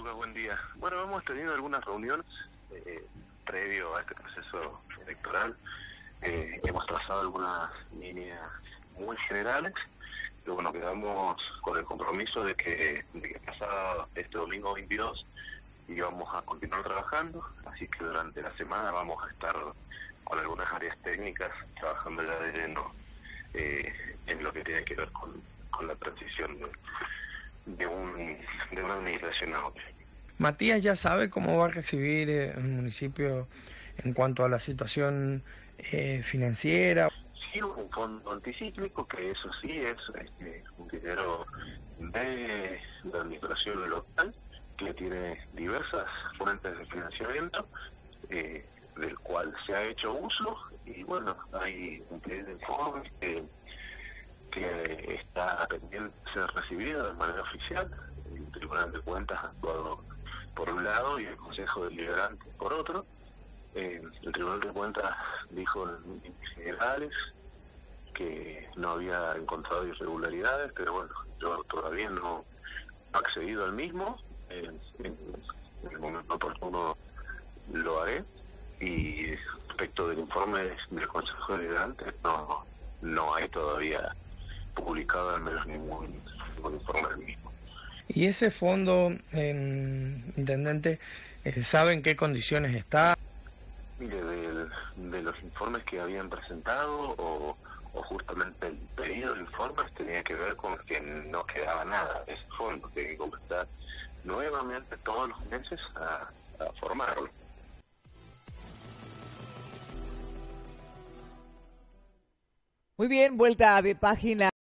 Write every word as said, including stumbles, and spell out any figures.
Lucas? Buen día. Bueno, hemos tenido algunas reuniones eh, previo a este proceso electoral. Eh, hemos trazado algunas líneas muy generales, pero bueno, quedamos con el compromiso de que, de que pasado este domingo veintidós íbamos a continuar trabajando, así que durante la semana vamos a estar con algunas áreas técnicas trabajando ya de lleno eh, en lo que tiene que ver con, con la transición de, de, un, de una administración a otra. Matías ya sabe cómo va a recibir eh, el municipio en cuanto a la situación eh, financiera. Sí, un fondo anticíclico, que eso sí es este, un dinero de la administración local, que tiene diversas fuentes de financiamiento, eh, del cual se ha hecho uso, y bueno, hay un pedido de informes que, que está pendiente de ser recibido de manera oficial. El Tribunal de Cuentas ha actuado por un lado y el Consejo Deliberante por otro. Eh, el Tribunal de Cuentas dijo en líneas generales que no había encontrado irregularidades, pero bueno, yo todavía no he accedido al mismo. Eh, en, en el momento oportuno lo haré, y respecto del informe del Consejo Deliberante no, no hay todavía publicado al menos ningún, ningún informe del mismo. Y ese fondo, eh, intendente, eh, ¿sabe en qué condiciones está? Mire, de, de los informes que habían presentado o, o justamente el pedido de informes tenía que ver con que no quedaba nada de ese fondo, tenía que comenzar nuevamente todos los meses a, a formarlo. Muy bien, vuelta de página.